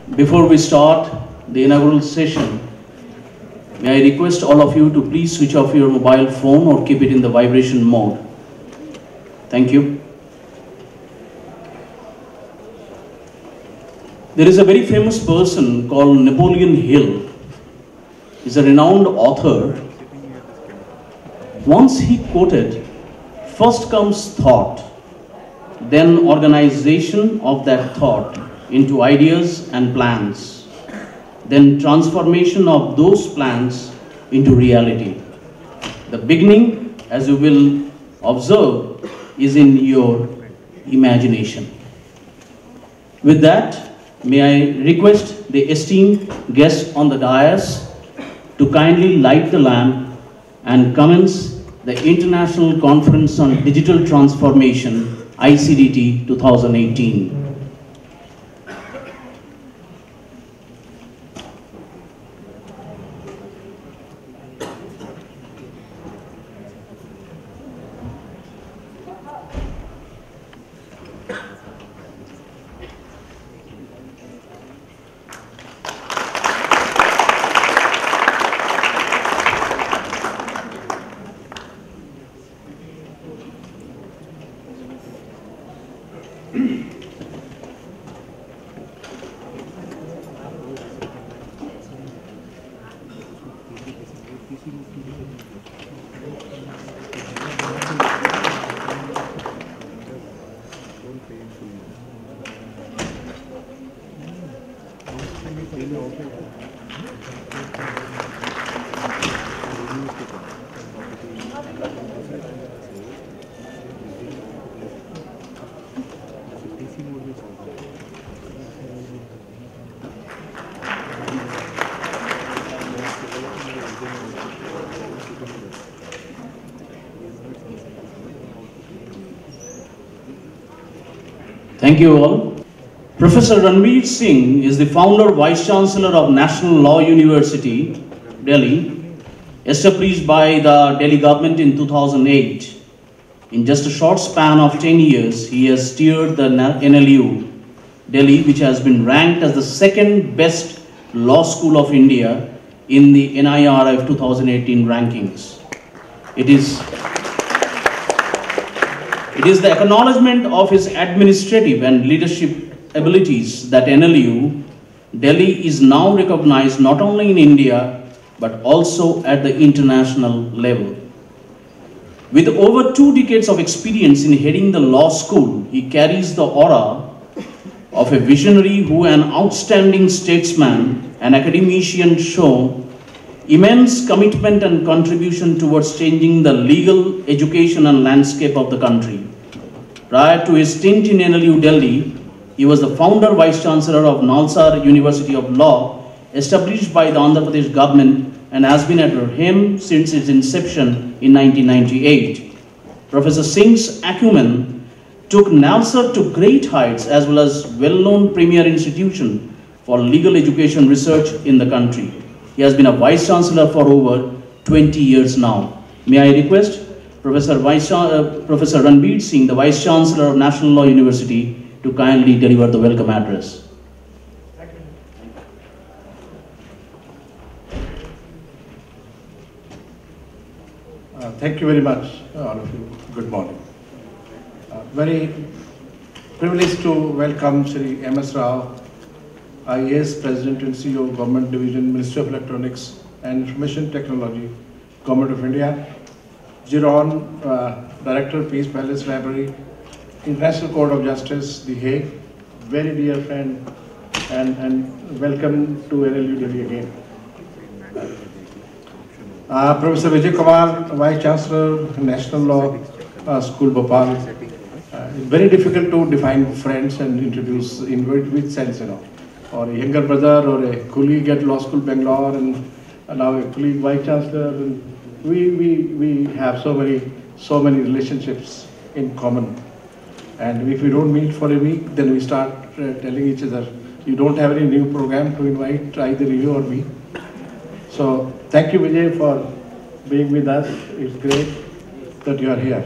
Before we start the inaugural session, may I request all of you to please switch off your mobile phone or keep it in the vibration mode. Thank you. There is a very famous person called Napoleon Hill. He's a renowned author. Once he quoted, "First comes thought, then organization of that thought into ideas and plans, then transformation of those plans into reality. The beginning, as you will observe, is in your imagination." With that, may I request the esteemed guests on the dais to kindly light the lamp and commence the International Conference on Digital Transformation, ICDT 2018. Thank you all. Professor Ranveer Singh is the founder, Vice Chancellor of National Law University, Delhi, established by the Delhi government in 2008. In just a short span of 10 years, he has steered the NLU, Delhi, which has been ranked as the second best law school of India in the NIRF 2018 rankings. It is the acknowledgement of his administrative and leadership abilities that NLU, Delhi is now recognized not only in India, but also at the international level. With over 2 decades of experience in heading the law school, he carries the aura of a visionary who an outstanding statesman and academician show immense commitment and contribution towards changing the legal, education and landscape of the country. Prior to his stint in NLU Delhi, he was the founder Vice Chancellor of Nalsar University of Law, established by the Andhra Pradesh government and has been at him since its inception in 1998. Professor Singh's acumen took Nalsar to great heights as well as well-known premier institution for legal education research in the country. He has been a Vice Chancellor for over 20 years now. May I request Professor Ranveer Singh, the Vice Chancellor of National Law University, to kindly deliver the welcome address. Thank you very much, all of you. Good morning. Very privileged to welcome Shri M.S. Rao, IAS President and CEO, Government Division, Ministry of Electronics and Information Technology, Government of India. Giron, Director, Peace Palace Library, International Court of Justice, The Hague, very dear friend, and welcome to NLU Delhi again. Professor Vijay Kumar, Vice Chancellor, National Law School, Bhopal. Very difficult to define friends and introduce in which sense, you know, or a younger brother or a colleague at Law School Bangalore and now a colleague Vice Chancellor. And we have so many relationships in common. And if we don't meet for a week, then we start telling each other, you don't have any new program to invite either you or me. So thank you, Vijay, for being with us. It's great that you are here.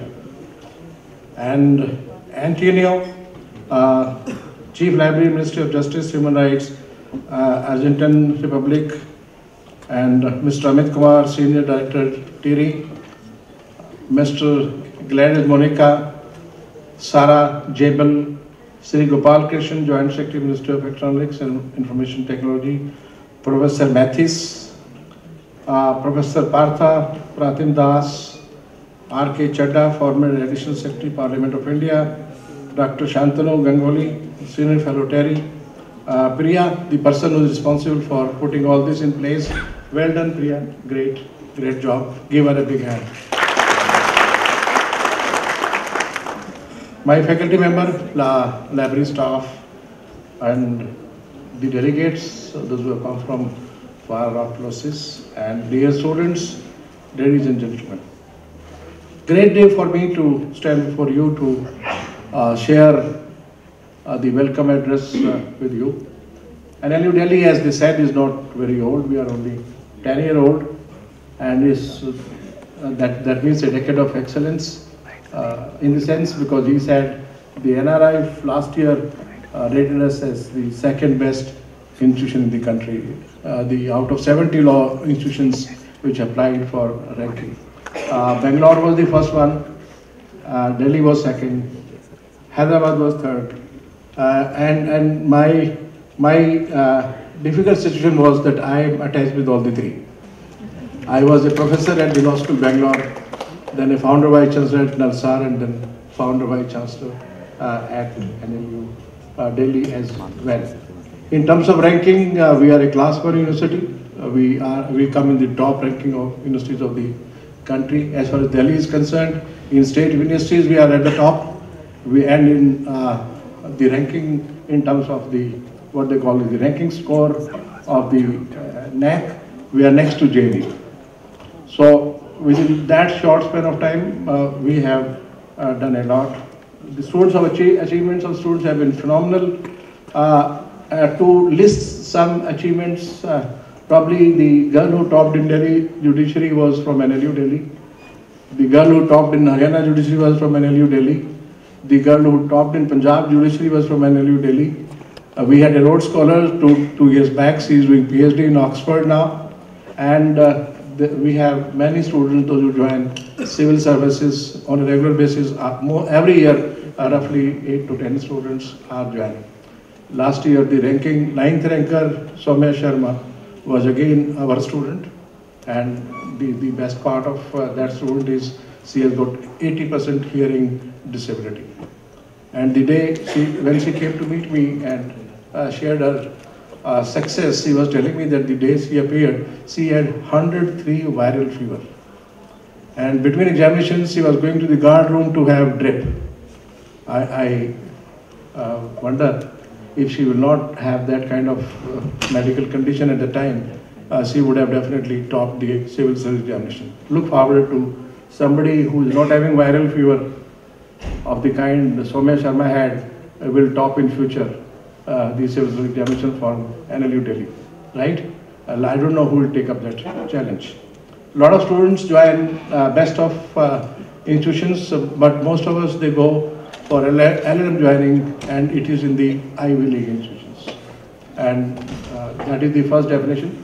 And Antonio, Chief Library, Ministry of Justice, Human Rights, Argentine Republic, and Mr. Amit Kumar, Senior Director, TIRI, Mr. Gladys Monica, Sarah Jebel, Sri Gopal Krishnan, Joint Secretary, Ministry of Electronics and Information Technology, Professor Mathis, Professor Partha Pratim Das, R.K. Chadda, former Additional Secretary, Parliament of India, Dr. Shantanu Ganguly, Senior Fellow TERI, Priya, the person who is responsible for putting all this in place. Well done, Priya. Great job. Give her a big hand. My faculty member, library staff, and the delegates, those who have come from far off places, and dear students, ladies and gentlemen. Great day for me to stand before you to share the welcome address with you. And NLU Delhi, as they said, is not very old. We are only 10-year-old, and is that means a decade of excellence in the sense, because he said the NRI last year rated us as the second best institution in the country. Out of 70 law institutions which applied for ranking, Bangalore was the first one, Delhi was second, Hyderabad was third, and my difficult situation was that I am attached with all the three. I was a professor at the Law School Bangalore, then a founder vice chancellor at Nalsar, and then founder vice chancellor at NLU Delhi as well. In terms of ranking, we are a class 1 university. We come in the top ranking of universities of the country. As far as Delhi is concerned, in state universities we are at the top. We end in the ranking in terms of the what they call the ranking score of the NAC. We are next to JNU. So within that short span of time, we have done a lot. The students' achievements of students have been phenomenal. To list some achievements, probably the girl who topped in Delhi Judiciary was from NLU Delhi. The girl who topped in Haryana Judiciary was from NLU Delhi. The girl who topped in Punjab Judiciary was from NLU Delhi. We had a Rhodes Scholar two years back. She is doing PhD in Oxford now. And we have many students, those who join civil services on a regular basis. Every year, roughly 8 to 10 students are joining. Last year, the 9th ranker, Soumya Sharma, was again our student. And the best part of that student is she has got 80% hearing disability. And the day when she came to meet me and shared her success, she was telling me that the day she appeared, she had 103 viral fever. And between examinations, she was going to the guard room to have drip. I wonder if she will not have that kind of medical condition at the time, she would have definitely topped the civil service examination. Look forward to somebody who is not having viral fever of the kind Soumya Sharma had will top in future the civil service examination for NLU Delhi, right? I don't know who will take up that challenge. A lot of students join best of institutions, but most of us, they go for LLM joining, and it is in the Ivy League institutions. And that is the first definition.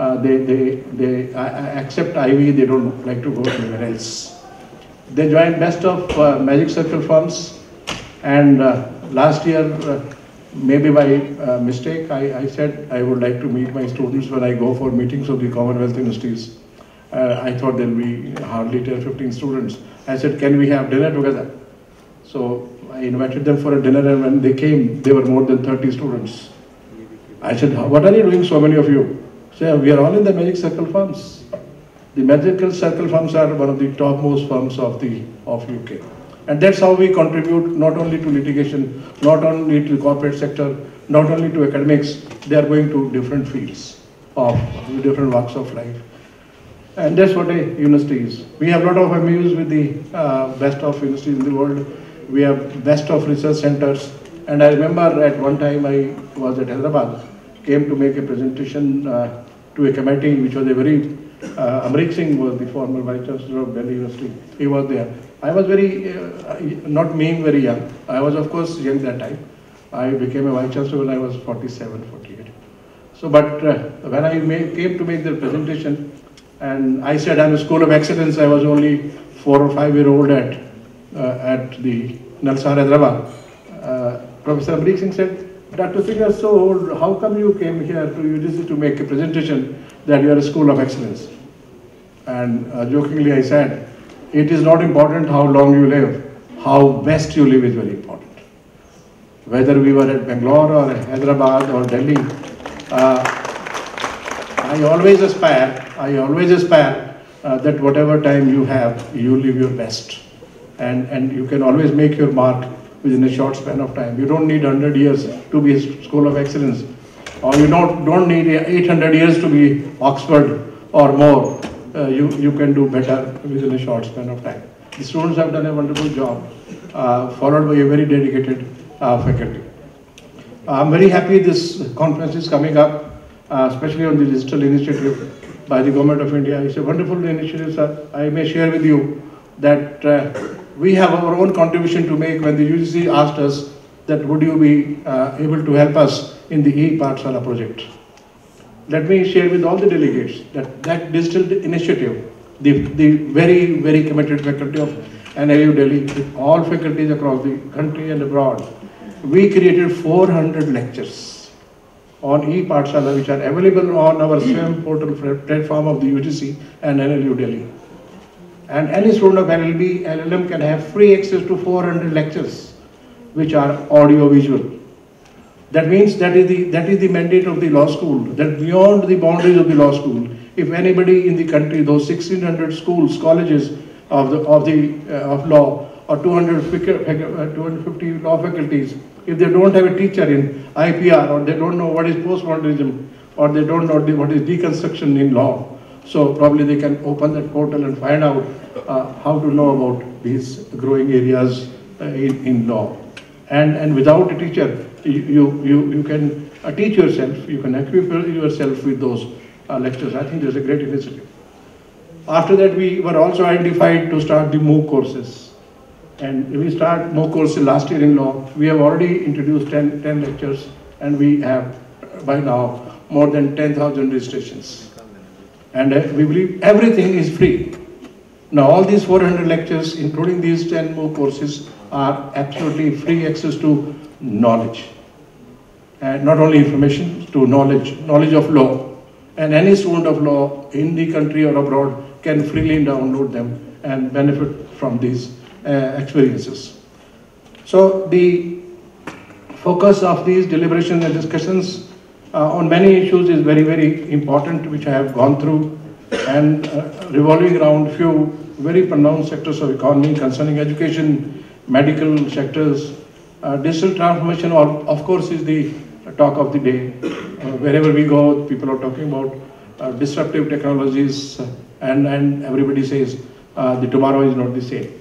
They accept Ivy, they don't like to go anywhere else. They join best of Magic Circle firms, and last year, maybe by mistake, I said I would like to meet my students when I go for meetings of the Commonwealth universities. I thought there will be hardly 10-15 students. I said, can we have dinner together? So I invited them for a dinner, and when they came, there were more than 30 students. I said, what are you doing, so many of you? So we are all in the Magic Circle firms. The Magic Circle firms are one of the topmost firms of UK. And that's how we contribute not only to litigation, not only to the corporate sector, not only to academics, they are going to different fields of different walks of life. And that's what a university is. We have a lot of MUs with the best of universities in the world. We have best of research centers. And I remember at one time I was at Hyderabad, came to make a presentation to a committee, which was a very, Amrik Singh was the former Vice Chancellor of Delhi University. He was there. I was very, not being very young. I was of course young that time. I became a Vice Chancellor when I was 47, 48. So, but when I came to make the presentation, and I said I'm a school of excellence, I was only 4 or 5 year old at the Nalsar Hyderabad. Professor Amrik Singh said, Dr. Singh, you're so old, how come you came here to UGC to make a presentation that you are a school of excellence? And jokingly I said, it is not important how long you live, how best you live is very important. Whether we were at Bangalore or Hyderabad or Delhi, I always aspire that whatever time you have, you live your best. And you can always make your mark within a short span of time. You don't need 100 years to be a school of excellence, or you don't need 800 years to be Oxford or more. You can do better within a short span of time. The students have done a wonderful job, followed by a very dedicated faculty. I'm very happy this conference is coming up, especially on the digital initiative by the Government of India. It's a wonderful initiative, sir. I may share with you that we have our own contribution to make when the UGC asked us that would you be able to help us in the e-Pathshala project. Let me share with all the delegates that digital initiative, the very, very committed faculty of NLU Delhi, with all faculties across the country and abroad, we created 400 lectures on e-Pathshala which are available on our SWAYAM portal platform of the UGC and NLU Delhi. And any student of LLB, LLM can have free access to 400 lectures which are audio-visual. That means that is the mandate of the law school, that beyond the boundaries of the law school, if anybody in the country, those 1600 schools, colleges of law, or 250 law faculties, if they don't have a teacher in IPR, or they don't know what is postmodernism, or they don't know what is deconstruction in law, so probably they can open that portal and find out how to know about these growing areas in law. And without a teacher, you can teach yourself, you can equip yourself with those lectures. I think there's a great initiative. After that, we were also identified to start the MOOC courses. And we start MOOC courses last year in law. We have already introduced 10 lectures, and we have by now more than 10,000 registrations. And we believe everything is free. Now all these 400 lectures, including these 10 MOOC courses, are absolutely free access to knowledge. And not only information, to knowledge of law. And any student of law in the country or abroad can freely download them and benefit from these experiences. So the focus of these deliberations and discussions on many issues is very, very important, which I have gone through, and revolving around few very pronounced sectors of economy concerning education, medical sectors. Digital transformation, of course, is the talk of the day. Wherever we go, people are talking about disruptive technologies, and everybody says the tomorrow is not the same.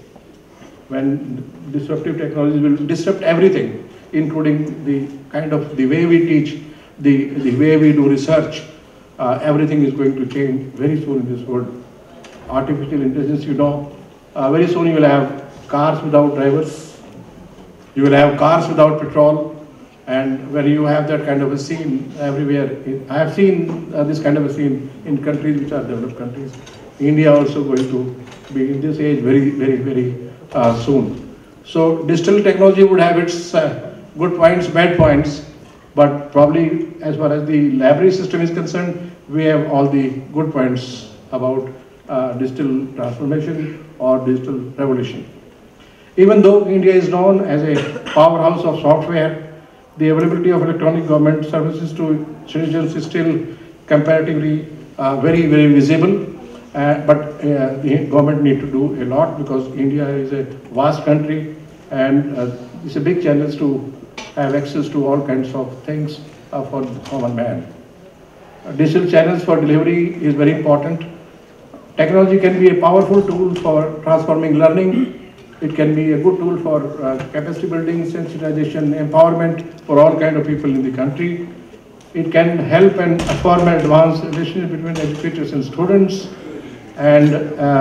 When disruptive technologies will disrupt everything, including the way we teach, the way we do research, everything is going to change very soon in this world. Artificial intelligence, very soon you will have cars without drivers, you will have cars without petrol, and when you have that kind of a scene everywhere, I have seen this kind of a scene in countries which are developed countries. India also going to be in this age very, very, very soon. So digital technology would have its good points, bad points, but probably as far as the library system is concerned, we have all the good points about digital transformation or digital revolution. Even though India is known as a powerhouse of software, the availability of electronic government services to citizens is still comparatively very, very visible. But the government need to do a lot, because India is a vast country, and it's a big challenge to have access to all kinds of things for the common man. Digital channels for delivery is very important. Technology can be a powerful tool for transforming learning. It can be a good tool for capacity building, sensitization, empowerment for all kinds of people in the country. It can help and form an advanced relationship between educators and students. And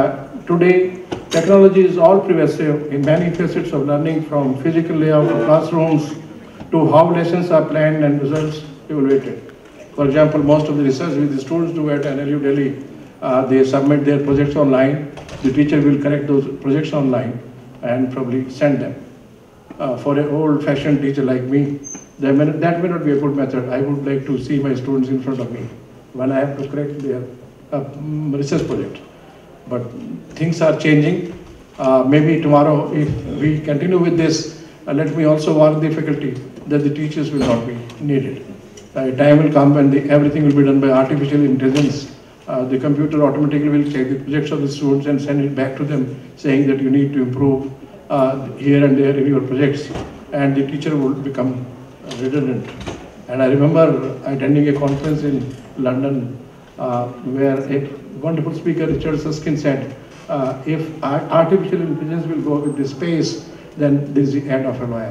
today, technology is all pervasive in many facets of learning, from physical layout of classrooms to how lessons are planned and results evaluated. For example, most of the research which the students do at NLU Delhi, they submit their projects online. The teacher will correct those projects online and probably send them. For an old-fashioned teacher like me, that may not be a good method. I would like to see my students in front of me when I have to correct their research project. But things are changing. Maybe tomorrow, if we continue with this, let me also warn the faculty that the teachers will not be needed. Time will come when everything will be done by artificial intelligence. The computer automatically will check the projects of the students and send it back to them, saying that you need to improve here and there in your projects, and the teacher will become redundant. And I remember attending a conference in London where a wonderful speaker, Richard Susskind, said, if artificial intelligence will go into space, then this is the end of a lawyer.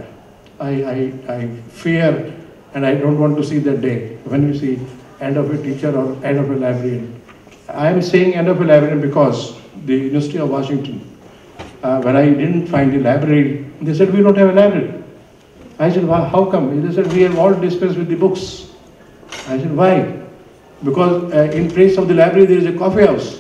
I fear, and I don't want to see that day when we see end of a teacher or end of a librarian. I am saying end of a librarian because the University of Washington, when I didn't find the library, they said, we don't have a library. I said, well, how come? They said, we have all dispensed with the books. I said, why? Because in place of the library, there is a coffee house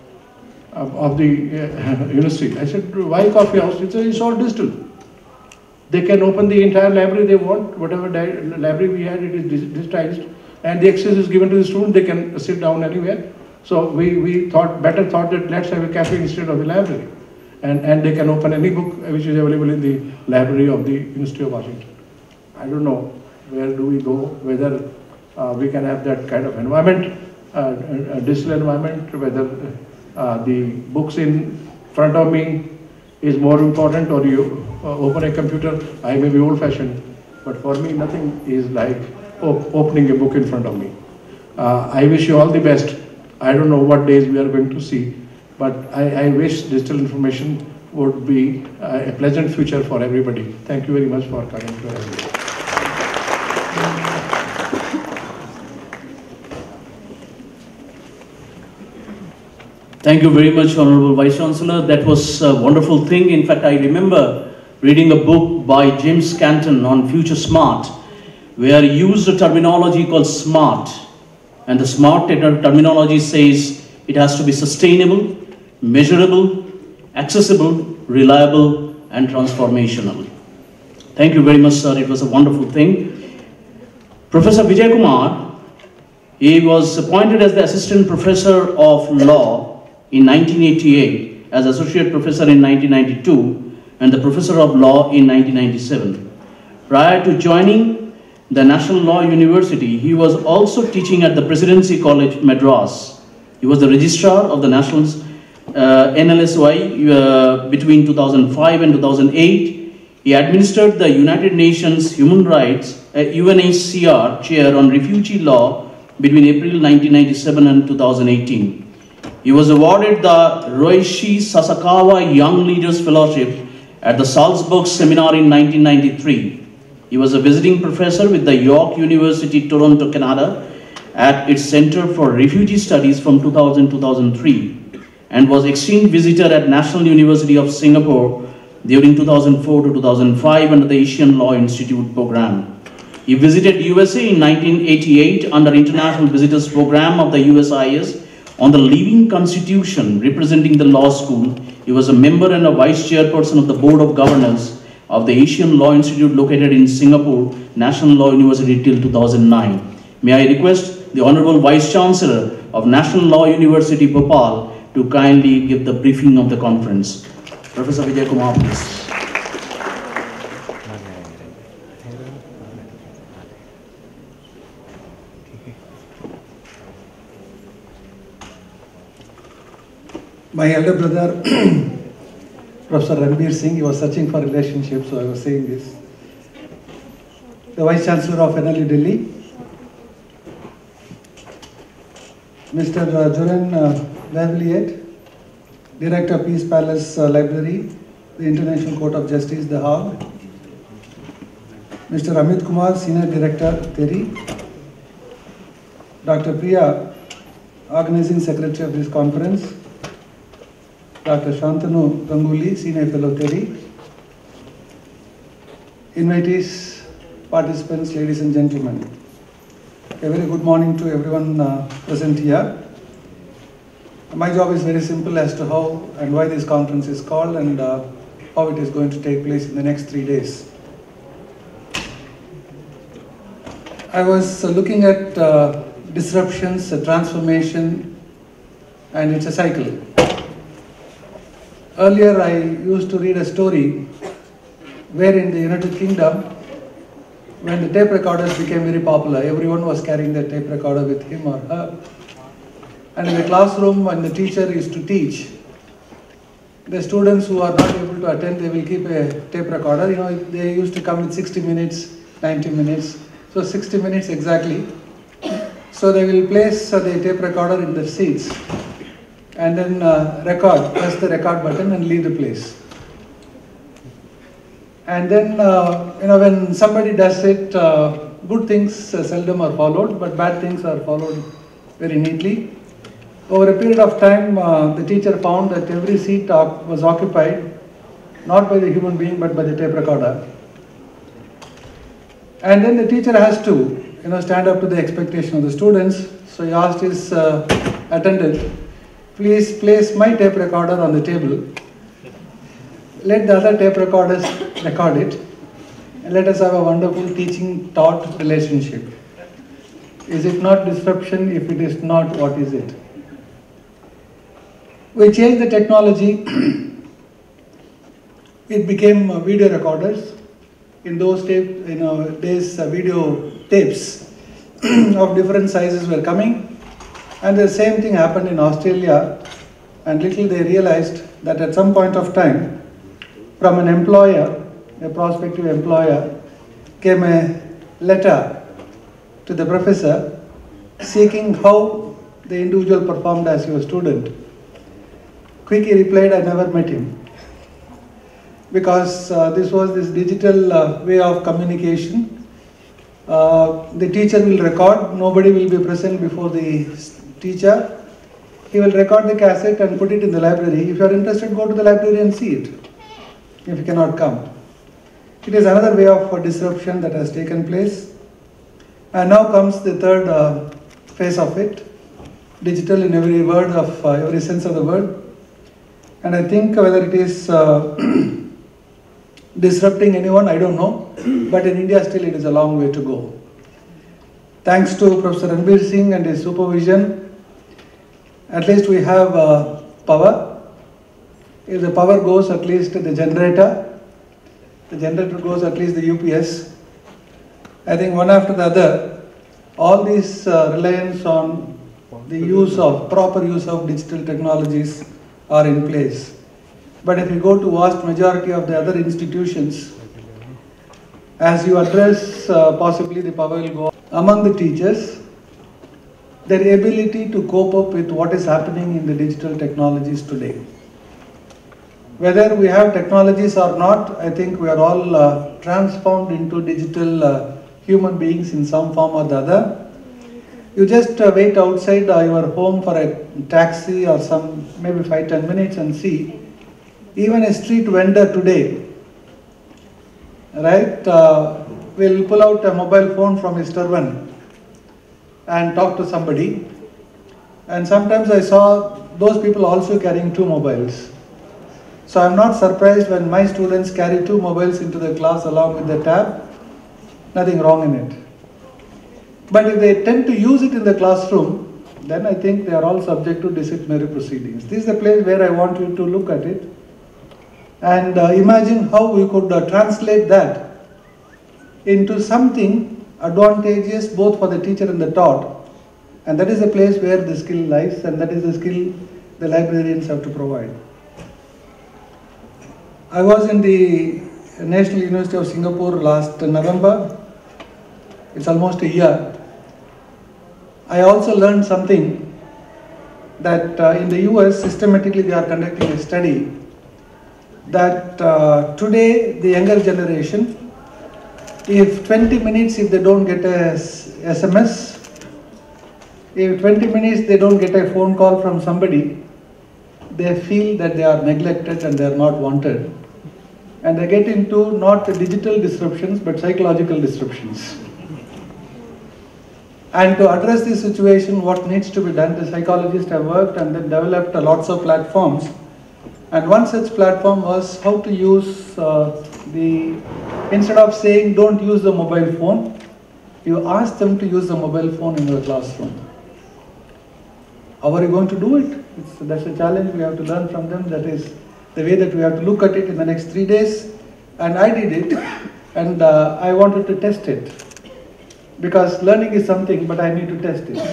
of the university. I said, why coffee house? He said, it's all digital. They can open the entire library they want, whatever library we had, it is digitized, and the access is given to the student, they can sit down anywhere. So we thought that let's have a cafe instead of a library. And they can open any book which is available in the library of the University of Washington. I don't know where do we go, whether we can have that kind of environment, a digital environment, whether the books in front of me is more important, or you open a computer. I may be old-fashioned, but for me nothing is like opening a book in front of me. I wish you all the best. I don't know what days we are going to see, but I wish digital information would be a pleasant future for everybody. Thank you very much for coming to us. Thank you very much, Honorable Vice Chancellor. That was a wonderful thing. In fact, I remember reading a book by James Canton on Future Smart, where he used a terminology called SMART. And the SMART terminology says it has to be sustainable, measurable, accessible, reliable, and transformational. Thank you very much, sir. It was a wonderful thing. Professor Vijay Kumar, he was appointed as the Assistant Professor of Law in 1988, as Associate Professor in 1992, and the Professor of Law in 1997. Prior to joining the National Law University, he was also teaching at the Presidency College, Madras. He was the Registrar of the National NLSY between 2005 and 2008. He administered the United Nations Human Rights UNHCR Chair on Refugee Law between April 1997 and 2018. He was awarded the Roishi Sasakawa Young Leaders Fellowship at the Salzburg Seminar in 1993. He was a visiting professor with the York University, Toronto, Canada, at its Center for Refugee Studies from 2000-2003, and was exchange visitor at National University of Singapore during 2004 to 2005 under the Asian Law Institute program. He visited USA in 1988 under International Visitors Program of the USIS on the Living Constitution, representing the law school. He was a member and a vice chairperson of the Board of Governors of the Asian Law Institute located in Singapore National Law University till 2009. May I request the Honorable Vice Chancellor of National Law University, Bhopal, to kindly give the briefing of the conference. Professor Vijay Kumar, please. My elder brother, Professor Ranbir Singh, he was searching for relationships, so I was saying this. The Vice Chancellor of NLU Delhi, Mr. Joran Lavalier, Director of Peace Palace Library, the International Court of Justice, The Hague, Mr. Amit Kumar, Senior Director, TERI, Dr. Priya, Organizing Secretary of this conference, Dr. Shantanu Ganguly, Senior Fellow, TERI, invitees, participants, ladies and gentlemen. A very good morning to everyone present here. My job is very simple as to how and why this conference is called and how it is going to take place in the next 3 days. I was looking at disruptions, transformation, and it's a cycle. Earlier I used to read a story where in the United Kingdom, when the tape recorders became very popular, everyone was carrying their tape recorder with him or her. And in the classroom, when the teacher used to teach, the students who are not able to attend, they will keep a tape recorder. You know, they used to come with 60 minutes, 90 minutes. So 60 minutes exactly. So they will place the tape recorder in the seats and then press the record button and leave the place. And then, when somebody does it, good things seldom are followed, but bad things are followed very neatly. Over a period of time, the teacher found that every seat was occupied, not by the human being, but by the tape recorder. And then the teacher has to, stand up to the expectation of the students. So he asked his attendant, please place my tape recorder on the table. Let the other tape recorders record it, and let us have a wonderful teaching-taught relationship. Is it not disruption? If it is not, what is it? We changed the technology. It became video recorders. In those days, video tapes of different sizes were coming, and the same thing happened in Australia. And little they realized that at some point of time, from an employer, a prospective employer, came a letter to the professor seeking how the individual performed as your student. Quickly replied, I never met him. Because this was this digital way of communication. The teacher will record, nobody will be present before the teacher. He will record the cassette and put it in the library. If you are interested, go to the library and see it. If you cannot come. It is another way of disruption that has taken place. And now comes the third phase of it. Digital in every word of every sense of the word. And I think whether it is disrupting anyone, I don't know. But in India still it is a long way to go. Thanks to Professor Ranbir Singh and his supervision, at least we have power. If the power goes, at least the generator goes, at least the UPS. I think one after the other, all these reliance on the proper use of digital technologies are in place. But if you go to vast majority of the other institutions, as you address, possibly the power will go among the teachers, their ability to cope up with what is happening in the digital technologies today. Whether we have technologies or not, I think we are all transformed into digital human beings in some form or the other. You just wait outside your home for a taxi or some maybe 5-10 minutes and see. Even a street vendor today, right, will pull out a mobile phone from his turban and talk to somebody. And sometimes I saw those people also carrying 2 mobiles. So I am not surprised when my students carry 2 mobiles into the class along with the tab. Nothing wrong in it. But if they tend to use it in the classroom, then I think they are all subject to disciplinary proceedings. This is the place where I want you to look at it and imagine how we could translate that into something advantageous both for the teacher and the taught. And that is the place where the skill lies, and that is the skill the librarians have to provide. I was in the National University of Singapore last November. It's almost a year. I also learned something that in the US, systematically they are conducting a study that today the younger generation, if 20 minutes if they don't get a SMS, if 20 minutes they don't get a phone call from somebody, they feel that they are neglected and they are not wanted. And they get into not digital disruptions but psychological disruptions. And to address this situation, what needs to be done, the psychologists have worked and then developed lots of platforms. And one such platform was how to use instead of saying don't use the mobile phone, you ask them to use the mobile phone in your classroom. How are you going to do it? That's a challenge we have to learn from them. That is the way that we have to look at it in the next 3 days. And I did it, and I wanted to test it. Because learning is something, but I need to test it.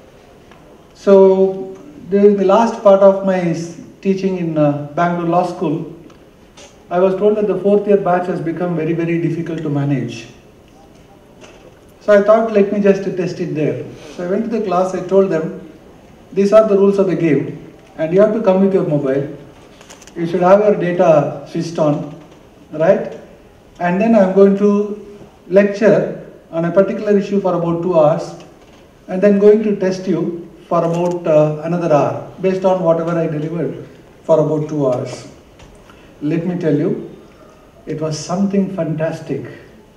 So during the last part of my teaching in Bangalore Law School, I was told that the 4th year batch has become very, very difficult to manage. So I thought, let me just test it there. So I went to the class, I told them, these are the rules of the game, and you have to come with your mobile. You should have your data switched on, right? And then I'm going to lecture on a particular issue for about 2 hours, and then going to test you for about another hour, based on whatever I delivered for about 2 hours. Let me tell you, it was something fantastic,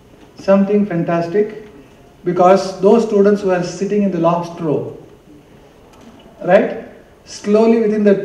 because those students who were sitting in the last row, right, slowly within the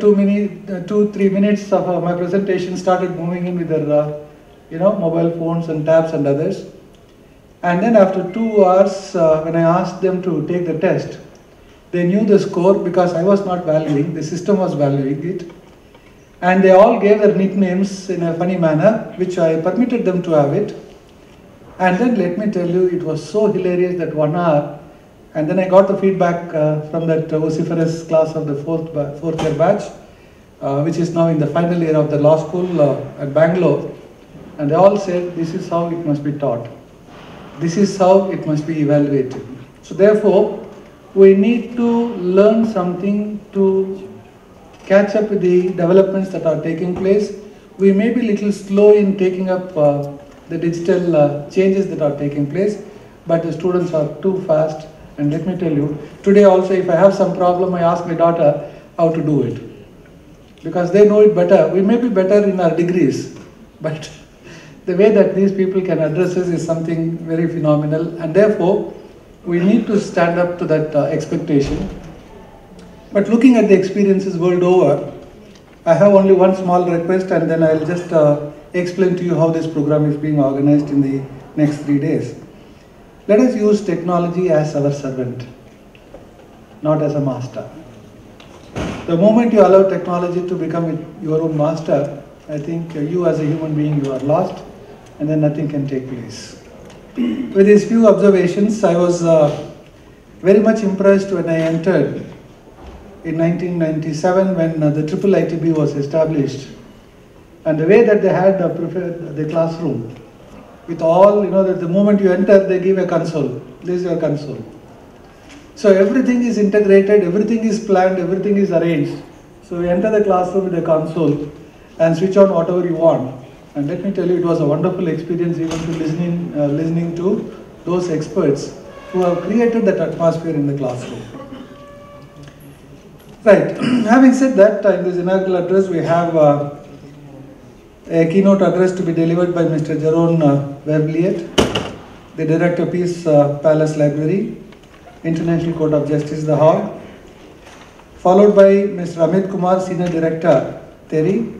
2-3 minutes of my presentation started moving in with their mobile phones and tabs and others. And then after 2 hours, when I asked them to take the test, they knew the score because I was not valuing, the system was valuing it. And they all gave their nicknames in a funny manner, which I permitted them to have it. And then let me tell you, it was so hilarious that 1 hour, and then I got the feedback from that vociferous class of the 4th year batch, which is now in the final year of the law school at Bangalore. And they all said, this is how it must be taught. This is how it must be evaluated. So therefore, we need to learn something to catch up with the developments that are taking place. We may be a little slow in taking up the digital changes that are taking place, but the students are too fast. And let me tell you, today also if I have some problem, I ask my daughter how to do it. Because they know it better. We may be better in our degrees, but the way that these people can address us is something very phenomenal, and therefore we need to stand up to that expectation. But looking at the experiences world over, I have only one small request, and then I'll just explain to you how this program is being organized in the next 3 days. Let us use technology as our servant, not as a master. The moment you allow technology to become your own master, I think you as a human being, you are lost, and then nothing can take place. With these few observations, I was very much impressed when I entered in 1997 when the IIITB was established, and the way that they had prepared the classroom with all, that the moment you enter, they give a console. This is your console. So everything is integrated, everything is planned, everything is arranged. So you enter the classroom with a console and switch on whatever you want. And let me tell you, it was a wonderful experience even to listening to those experts who have created that atmosphere in the classroom. Right. Having said that, in this inaugural address, we have a keynote address to be delivered by Mr. Jeroen Verbliet, the Director, Peace Palace Library, International Court of Justice, The Hague, followed by Mr. Amit Kumar, Senior Director, TERI.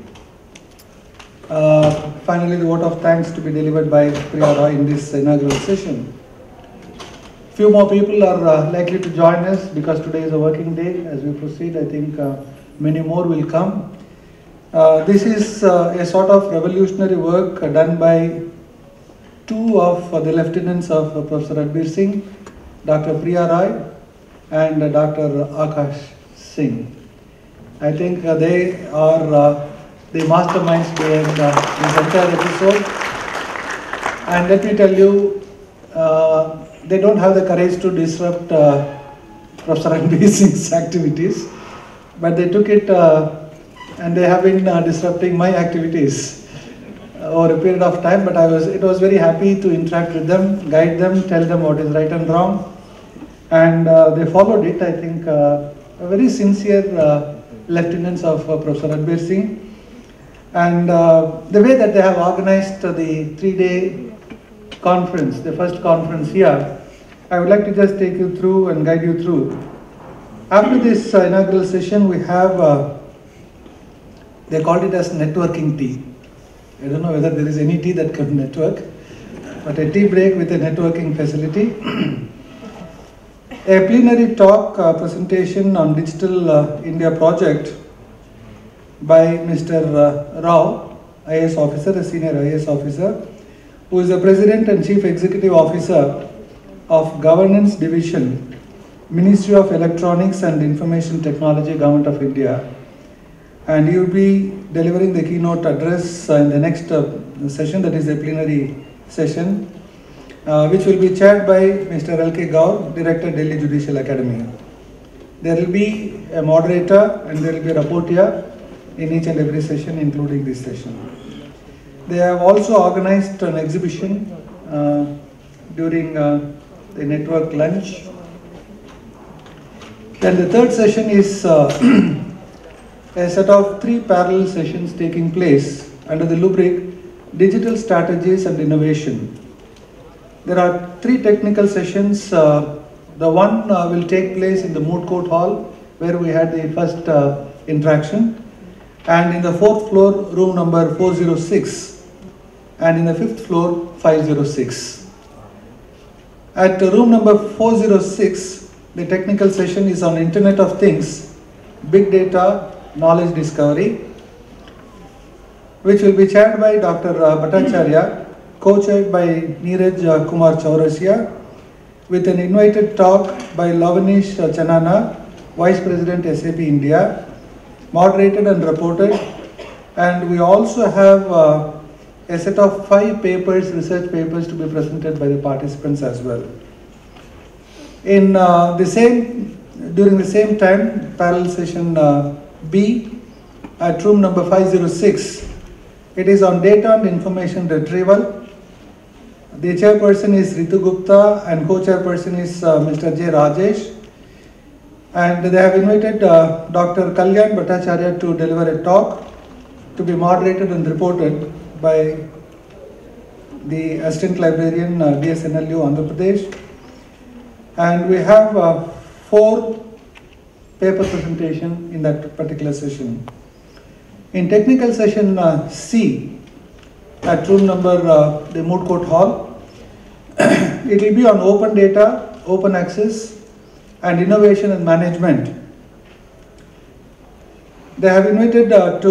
Finally, the vote of thanks to be delivered by Priya Roy in this inaugural session. Few more people are likely to join us because today is a working day. As we proceed, I think many more will come. This is a sort of revolutionary work done by two of the lieutenants of Professor Ranbir Singh, Dr. Priya Roy and Dr. Akash Singh. I think they are the masterminds behind this entire episode. And let me tell you, they don't have the courage to disrupt Professor Ranbir Singh's activities, but they took it and they have been disrupting my activities over a period of time. But it was very happy to interact with them, guide them, tell them what is right and wrong, and they followed it. I think a very sincere lieutenants of Professor Ranbir Singh, and the way that they have organized the 3-day conference, the first conference here, I would like to just take you through and guide you through. After this inaugural session, we have, they called it as networking tea. I don't know whether there is any tea that can network, but a tea break with a networking facility. A plenary talk presentation on Digital India project by Mr. Rao, IAS officer, a senior IAS officer, who is the President and Chief Executive Officer of Governance Division, Ministry of Electronics and Information Technology, Government of India. And he will be delivering the keynote address in the next session, that is a plenary session, which will be chaired by Mr. L.K. Gaur, Director, Delhi Judicial Academy. There will be a moderator and there will be a rapporteur in each and every session, including this session. They have also organized an exhibition during the network lunch. Then the third session is a set of 3 parallel sessions taking place under the rubric Digital Strategies and Innovation. There are 3 technical sessions. The one will take place in the Moot Court Hall, where we had the first interaction, and in the 4th floor, room number 406, and in the 5th floor, 506. At room number 406, the technical session is on Internet of Things, Big Data, Knowledge Discovery, which will be chaired by Dr. Bhattacharya, co-chaired by Neeraj Kumar Chaurasia, with an invited talk by Lavanish Chanana, Vice President SAP India, moderated and reported. And we also have a set of 5 papers, research papers, to be presented by the participants as well. In during the same time, parallel session B at room number 506, it is on data and information retrieval. The chairperson is Ritu Gupta and co-chairperson is Mr. J. Rajesh. And they have invited Dr. Kalyan Bhattacharya to deliver a talk to be moderated and reported by the Assistant Librarian, DSNLU, Andhra Pradesh. And we have 4 paper presentation in that particular session. In technical session C, at room number, the Moot Court Hall, it will be on open data, open access, and innovation and management. They have invited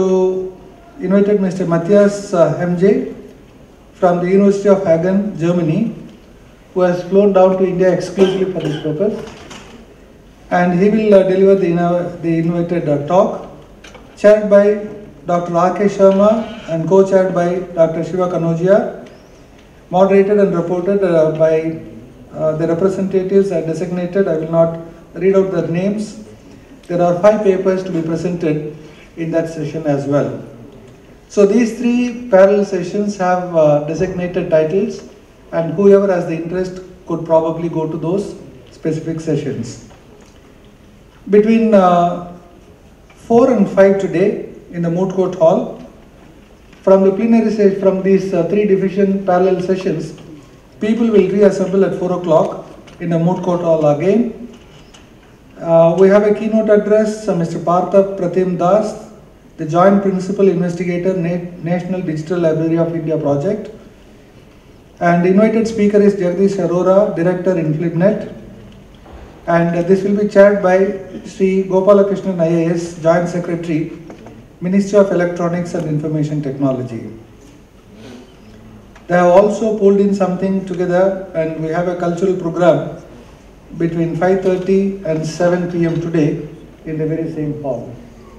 Mr. Matthias MJ from the University of Hagen, Germany, who has flown down to India exclusively for this purpose. And he will deliver the invited talk, chaired by Dr. R.K. Sharma and co-chaired by Dr. Shiva Kanojia, moderated and reported by the representatives are designated. I will not read out their names. There are 5 papers to be presented in that session as well. So these 3 parallel sessions have designated titles, and whoever has the interest could probably go to those specific sessions. Between 4 and 5 today in the Moot Court Hall, from the plenary session, from these 3 division parallel sessions, people will reassemble at 4 o'clock in the Moot Court Hall again. We have a keynote address, Mr. Partha Pratim Das, the Joint Principal Investigator, National Digital Library of India Project. And the invited speaker is Jagdish Arora, Director, InflipNet. And this will be chaired by Sri Gopalakrishnan IAS, Joint Secretary, Ministry of Electronics and Information Technology. They have also pulled in something together, and we have a cultural program between 5:30 and 7 p.m. today in the very same hall.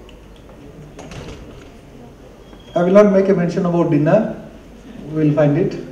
I will not make a mention about dinner, we will find it.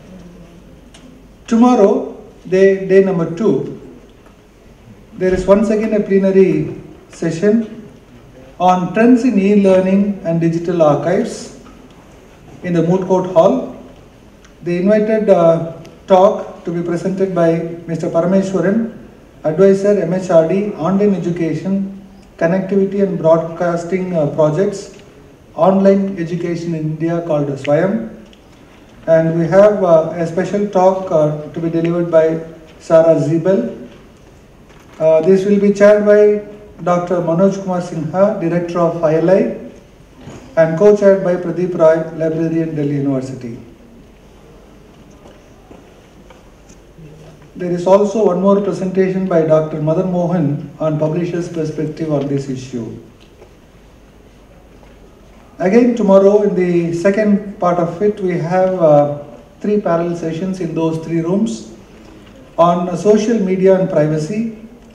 Tomorrow, day number 2, there is once again a plenary session on trends in e-learning and digital archives in the Moot Court Hall. The invited talk to be presented by Mr. Parameshwaran, Advisor, MHRD, Online Education, Connectivity and Broadcasting Projects, Online Education in India, called Swayam. And we have a special talk to be delivered by Sarah Zibel. This will be chaired by Dr. Manoj Kumar Sinha, Director of ILI, and co-chaired by Pradeep Roy, Librarian, Delhi University. There is also one more presentation by Dr. Madan Mohan on publisher's perspective on this issue. Again, tomorrow in the second part of it, we have 3 parallel sessions in those 3 rooms on social media and privacy.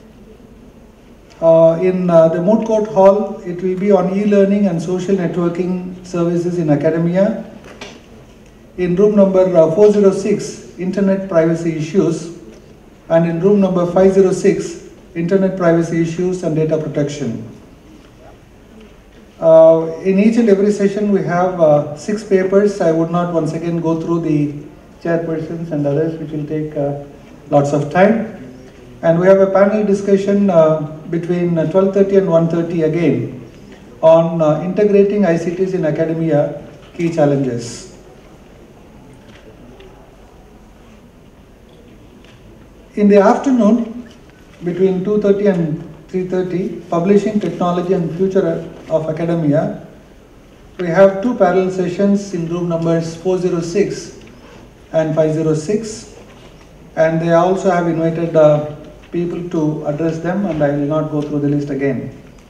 In the Moot Court Hall, it will be on e-learning and social networking services in academia. In room number 406, internet privacy issues, and in room number 506, internet privacy issues and data protection. In each and every session, we have 6 papers. I would not once again go through the chairpersons and others, which will take lots of time. And we have a panel discussion between 12:30 and 1:30 again on integrating ICTs in academia, key challenges. In the afternoon, between 2:30 and 3:30, publishing technology and future of academia, we have 2 parallel sessions in room numbers 406 and 506, and they also have invited people to address them, and I will not go through the list again.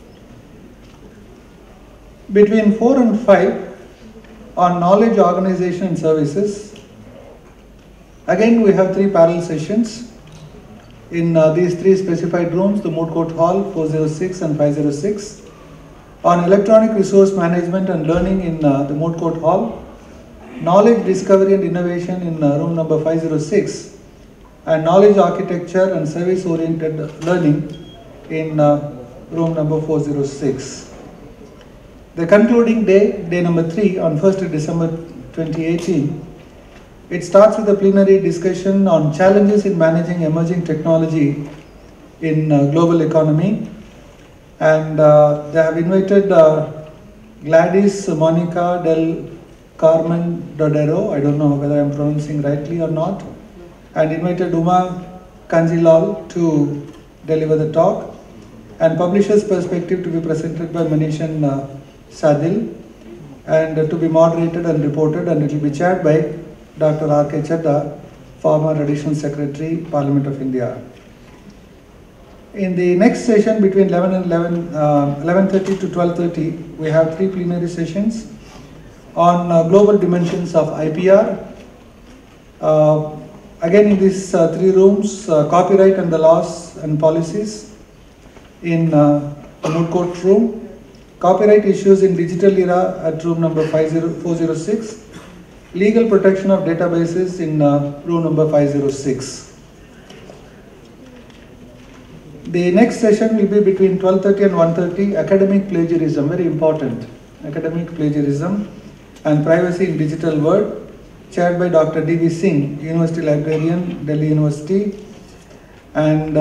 Between 4 and 5 on knowledge organization and services, again we have 3 parallel sessions in these 3 specified rooms, the Moot Court Hall, 406 and 506, on electronic resource management and learning in the Moot Court Hall, knowledge discovery and innovation in room number 506, and knowledge architecture and service-oriented learning in room number 406. The concluding day, day number 3, on 1st December 2018, it starts with a plenary discussion on challenges in managing emerging technology in global economy. And they have invited Gladys Monica del Carmen Dodero, I don't know whether I'm pronouncing rightly or not, and invited Uma Kanjilal to deliver the talk, and publisher's perspective to be presented by Manishan Sadil, and to be moderated and reported, and it will be chaired by Dr. R.K. Chadda, former Additional Secretary, Parliament of India. In the next session between 11:30 to 12:30, we have 3 plenary sessions on global dimensions of IPR. Again in these 3 rooms, copyright and the laws and policies in the Moot Court room, copyright issues in digital era at room number 406, legal protection of databases in room number 506. The next session will be between 12:30 and 1:30, academic plagiarism, very important, academic plagiarism and privacy in digital world, chaired by Dr. D.V. Singh, University Librarian, Delhi University. And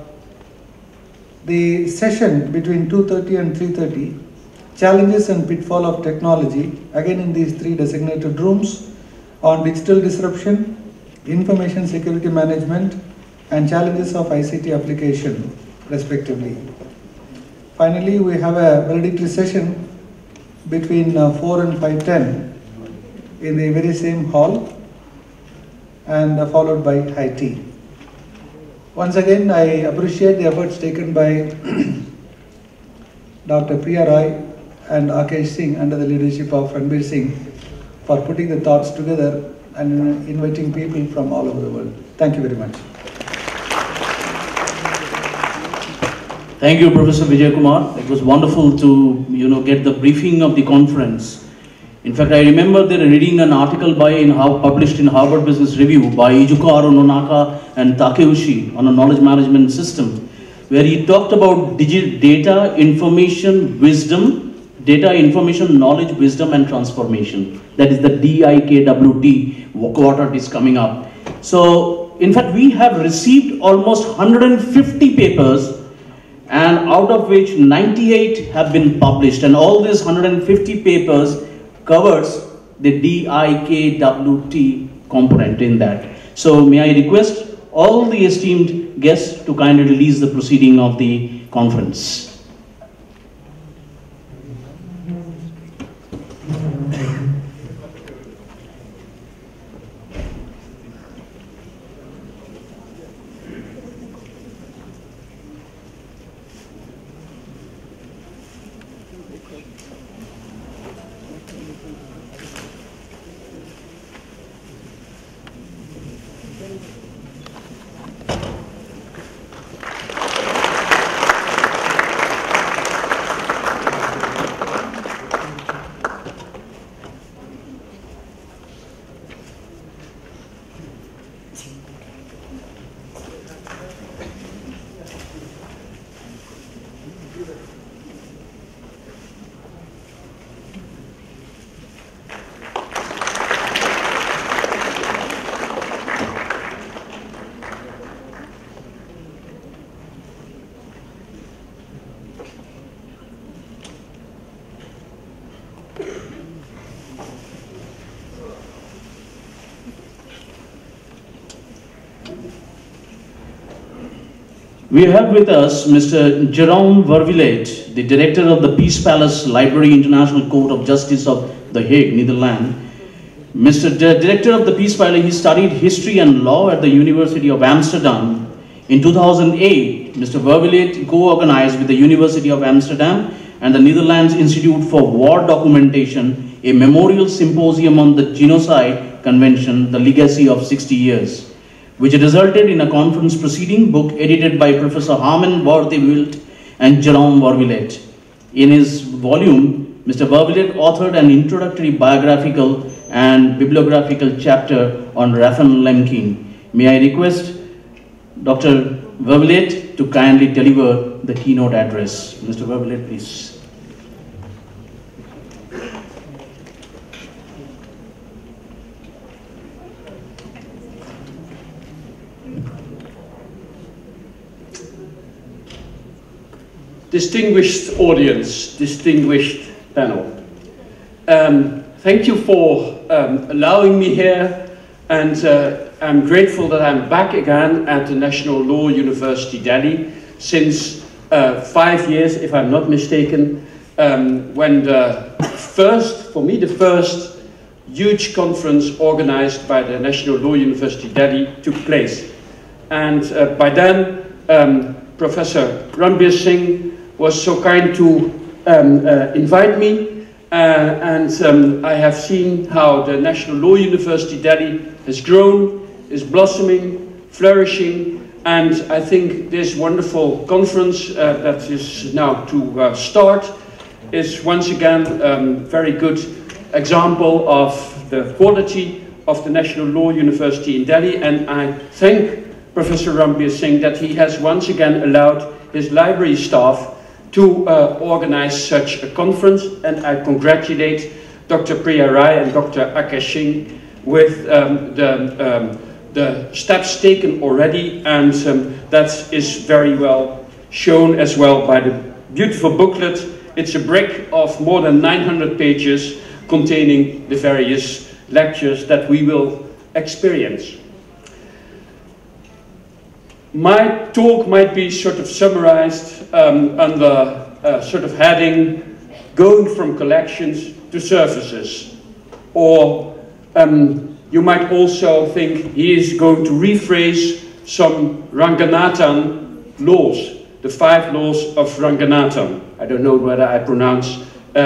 the session between 2:30 and 3:30, challenges and pitfall of technology, again in these 3 designated rooms, on digital disruption, information security management, and challenges of ICT application, respectively. Finally, we have a valedictory session between 4 and 5:10 in the very same hall, and followed by high tea. Once again, I appreciate the efforts taken by Dr. Priya Roy and Akesh Singh under the leadership of Ranbir Singh for putting the thoughts together and inviting people from all over the world. Thank you very much. Thank you, Professor Vijay Kumar. It was wonderful to, get the briefing of the conference. In fact, I remember reading an article published in Harvard Business Review by Ijuka Nonaka and Takeuchi on a knowledge management system, where he talked about data, information, knowledge, wisdom, and transformation. That is the DIKWT quarter is coming up. So, in fact, we have received almost 150 papers, and out of which 98 have been published, and all these 150 papers covers the DIKWT component in that. So may I request all the esteemed guests to kindly release the proceeding of the conference. We have with us Mr. Jerome Verwilet, the Director of the Peace Palace Library International Court of Justice of The Hague, Netherlands. Mr. Director of the Peace Palace, he studied history and law at the University of Amsterdam. In 2008, Mr. Verwilet co-organized with the University of Amsterdam and the Netherlands Institute for War Documentation a memorial symposium on the Genocide Convention, The Legacy of 60 Years. Which resulted in a conference proceeding book edited by Professor Harmen Worthy Wilt and Jerome Verwilet. In his volume, Mr. Verwilet authored an introductory biographical and bibliographical chapter on Raphael Lemkin. May I request Dr. Verwilet to kindly deliver the keynote address. Mr. Verwilet, please. Distinguished audience, distinguished panel. Thank you for allowing me here, and I'm grateful that I'm back again at the National Law University Delhi since 5 years, if I'm not mistaken, when the first huge conference organized by the National Law University Delhi took place. And by then, Professor Ranbir Singh was so kind to invite me, and I have seen how the National Law University Delhi has grown, is blossoming, flourishing, and I think this wonderful conference that is now to start is once again a very good example of the quality of the National Law University in Delhi, and I thank Professor Ranbir Singh that he has once again allowed his library staff to organize such a conference, and I congratulate Dr. Priya Rai and Dr. Akash Singh with the steps taken already, and that is very well shown as well by the beautiful booklet. It's a brick of more than 900 pages containing the various lectures that we will experience. My talk might be sort of summarized under a sort of heading, going from collections to services. Or you might also think he is going to rephrase some Ranganathan laws, the 5 laws of Ranganathan. I don't know whether I pronounce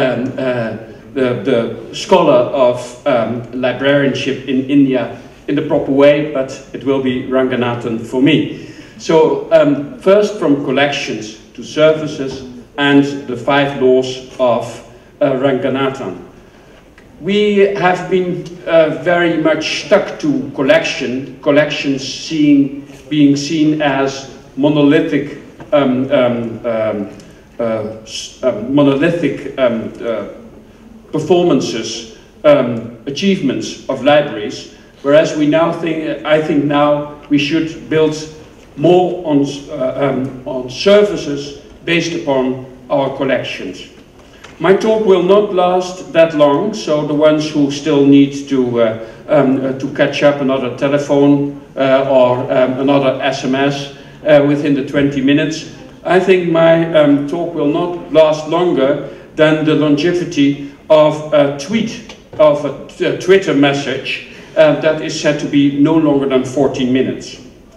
the scholar of librarianship in India in the proper way, but it will be Ranganathan for me. So first from collections to services and the 5 laws of Ranganathan. We have been very much stuck to collections being seen as monolithic performances, achievements of libraries, whereas we now think, I think now we should build more on services based upon our collections. My talk will not last that long, so the ones who still need to catch up another telephone or another SMS within the 20 minutes, I think my talk will not last longer than the longevity of a tweet, of a Twitter message that is said to be no longer than 14 minutes.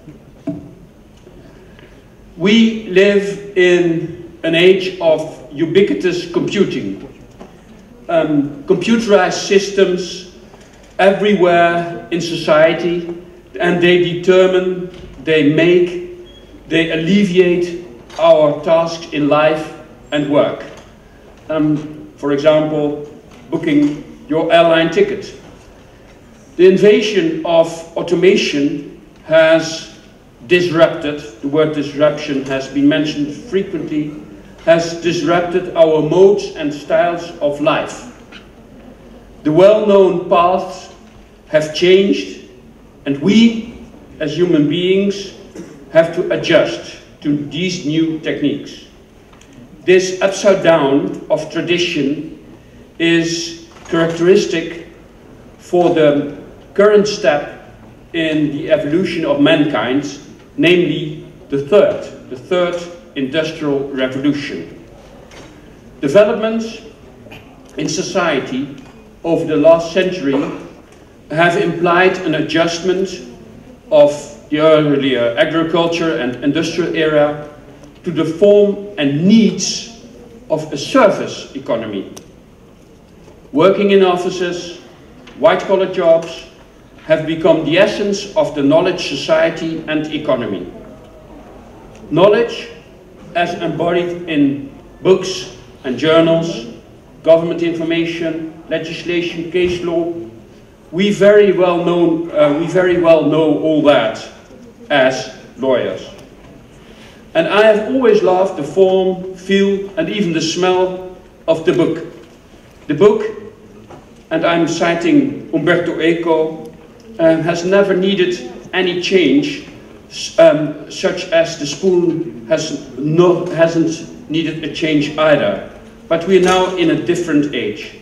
We live in an age of ubiquitous computing. Computerized systems everywhere in society, and they determine, they make, they alleviate our tasks in life and work. For example, booking your airline ticket. The invasion of automation has disrupted, the word disruption has been mentioned frequently, has disrupted our modes and styles of life. The well-known paths have changed, and we, as human beings, have to adjust to these new techniques. This upside down of tradition is characteristic for the current step in the evolution of mankind, namely the third industrial revolution. Developments in society over the last century have implied an adjustment of the earlier agriculture and industrial era to the form and needs of a service economy. Working in offices, white-collar jobs have become the essence of the knowledge society and economy. Knowledge, as embodied in books and journals, government information, legislation, case law, we very well know all that as lawyers. And I have always loved the form, feel, and even the smell of the book. The book, and I'm citing Umberto Eco, has never needed any change, such as the spoon hasn't needed a change either. But we are now in a different age.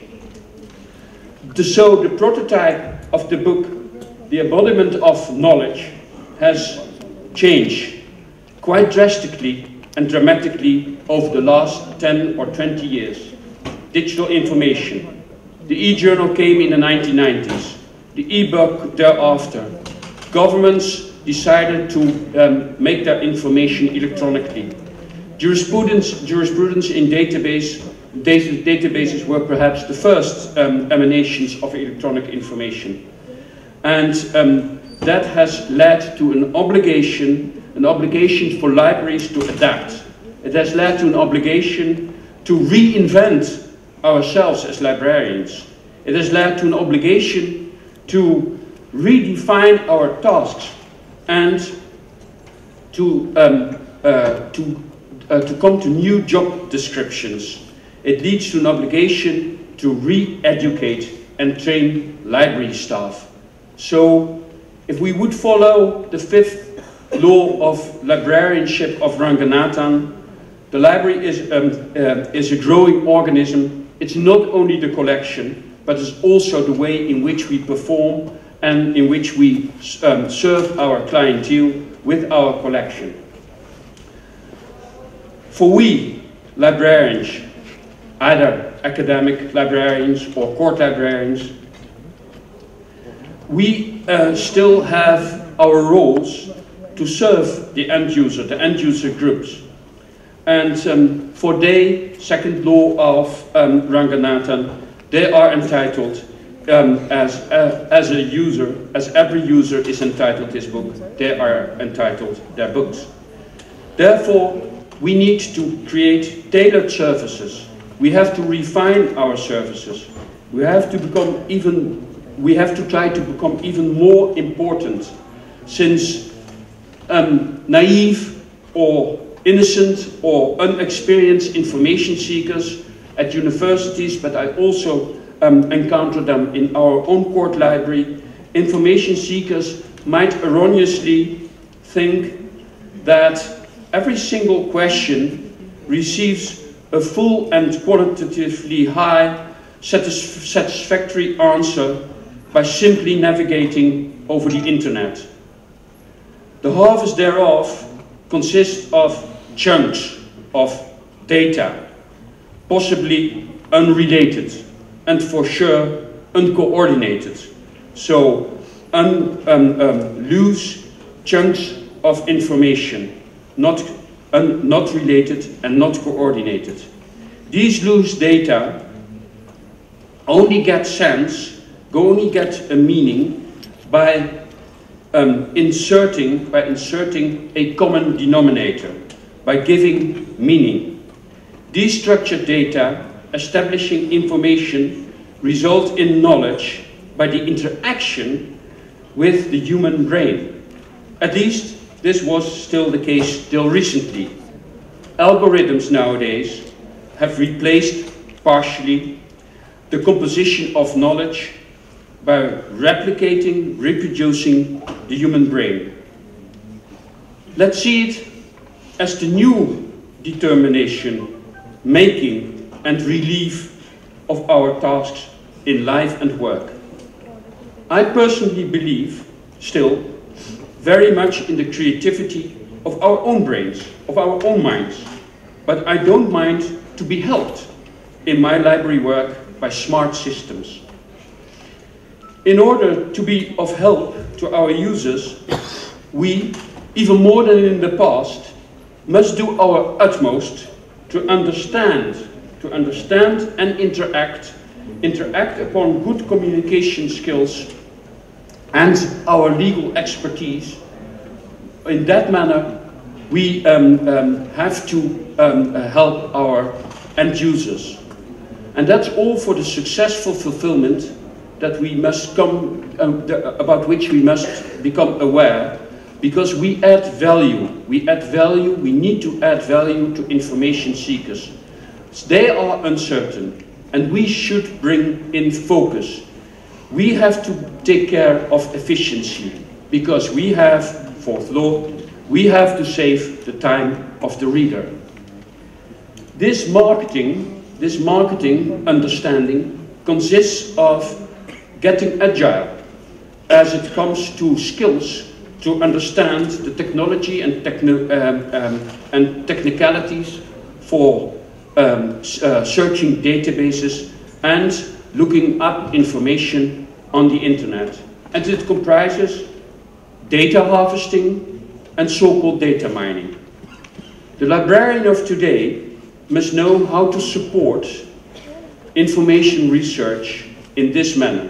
So the prototype of the book, the embodiment of knowledge, has changed quite drastically and dramatically over the last 10 or 20 years. Digital information. The e-journal came in the 1990s. The e-book thereafter. Governments decided to make their information electronically. Jurisprudence in databases were perhaps the first emanations of electronic information. And that has led to an obligation for libraries to adapt. It has led to an obligation to reinvent ourselves as librarians. It has led to an obligation to redefine our tasks and to come to new job descriptions. It leads to an obligation to re-educate and train library staff. So if we would follow the fifth law of librarianship of Ranganathan, the library is a growing organism. It's not only the collection, but it's also the way in which we perform and in which we serve our clientele with our collection. For we, librarians, either academic librarians or court librarians, we still have our roles to serve the end user groups. And for the second law of Ranganathan, they are entitled, as a user, as every user is entitled his book, they are entitled their books. Therefore, we need to create tailored services. We have to refine our services. We have to try to become even more important, since naive or innocent or unexperienced information seekers at universities, but I also encounter them in our own court library, information seekers might erroneously think that every single question receives a full and qualitatively high satisfactory answer by simply navigating over the internet. The harvest thereof consists of chunks of data, possibly unrelated and for sure uncoordinated. So loose chunks of information, not related and not coordinated. These loose data only get sense, only get a meaning by inserting a common denominator, by giving meaning. These structured data establishing information result in knowledge by the interaction with the human brain. At least this was still the case till recently. Algorithms nowadays have replaced partially the composition of knowledge by reproducing the human brain. Let's see it as the new determination, making and relief of our tasks in life and work. I personally believe still very much in the creativity of our own brains, of our own minds, but I don't mind to be helped in my library work by smart systems. In order to be of help to our users, we, even more than in the past, must do our utmost to understand and interact upon good communication skills and our legal expertise. In that manner, we have to help our end users. And that's all for the successful fulfillment that we must about which we must become aware, because we add value. We need to add value to information seekers. They are uncertain, and we should bring in focus. We have to take care of efficiency, because we have, fourth law, we have to save the time of the reader. This marketing understanding consists of getting agile as it comes to skills to understand the technology and technicalities for searching databases and looking up information on the internet. And it comprises data harvesting and so-called data mining. The librarian of today must know how to support information research in this manner.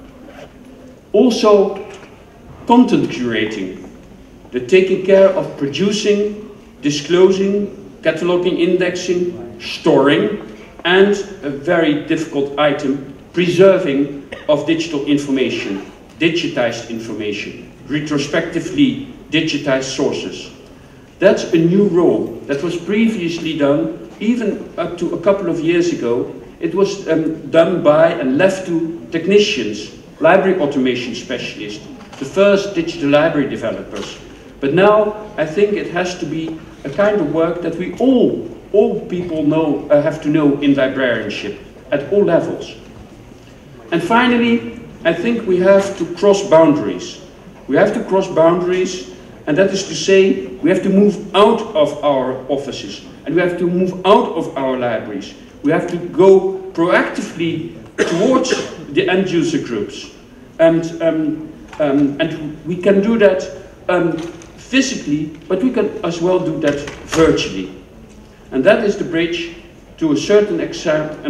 Also, content curating, the taking care of producing, disclosing, cataloging, indexing, storing, and a very difficult item, preserving of digital information, digitized information, retrospectively digitized sources. That's a new role that was previously done, even up to a couple of years ago. It was done by and left to technicians, library automation specialists, the first digital library developers. But now I think it has to be a kind of work that we all people know, have to know in librarianship at all levels. And finally, I think we have to cross boundaries. We have to cross boundaries, and that is to say, we have to move out of our offices, and we have to move out of our libraries. We have to go proactively towards the end user groups. And we can do that physically, but we can as well do that virtually. And that is the bridge to a certain extent,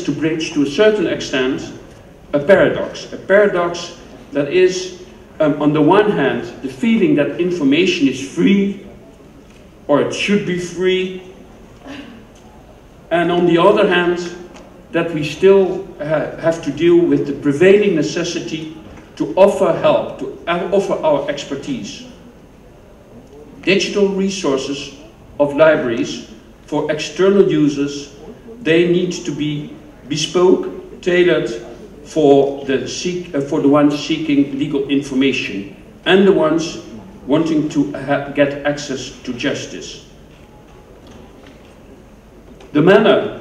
a paradox that is, on the one hand, the feeling that information is free, or it should be free, and on the other hand, that we still have to deal with the prevailing necessity to offer help, to offer our expertise. Digital resources of libraries for external users, they need to be bespoke, tailored for the ones seeking legal information and the ones wanting to get access to justice. The manner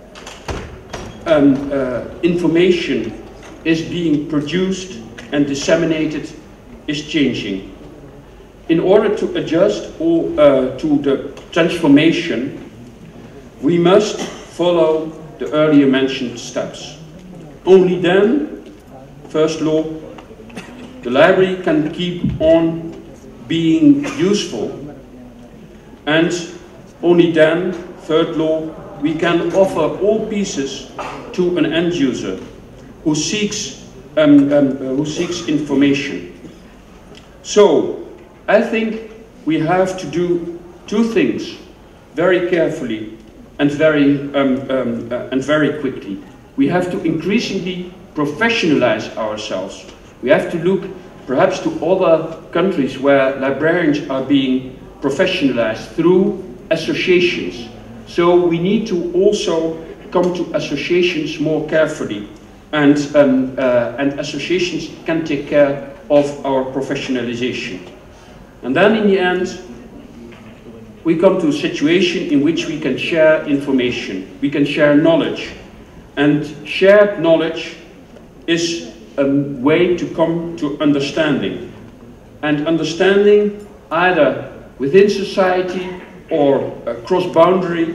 information is being produced and disseminated is changing. In order to adjust to the transformation, we must follow the earlier mentioned steps. Only then, first law, the library can keep on being useful, and only then, third law, we can offer all pieces to an end user who seeks information. So, I think we have to do two things very carefully and very quickly. We have to increasingly professionalize ourselves. We have to look perhaps to other countries where librarians are being professionalized through associations. So we need to also come to associations more carefully, and associations can take care of our professionalization. And then in the end, we come to a situation in which we can share information, we can share knowledge, and shared knowledge is a way to come to understanding. And understanding either within society or cross-boundary,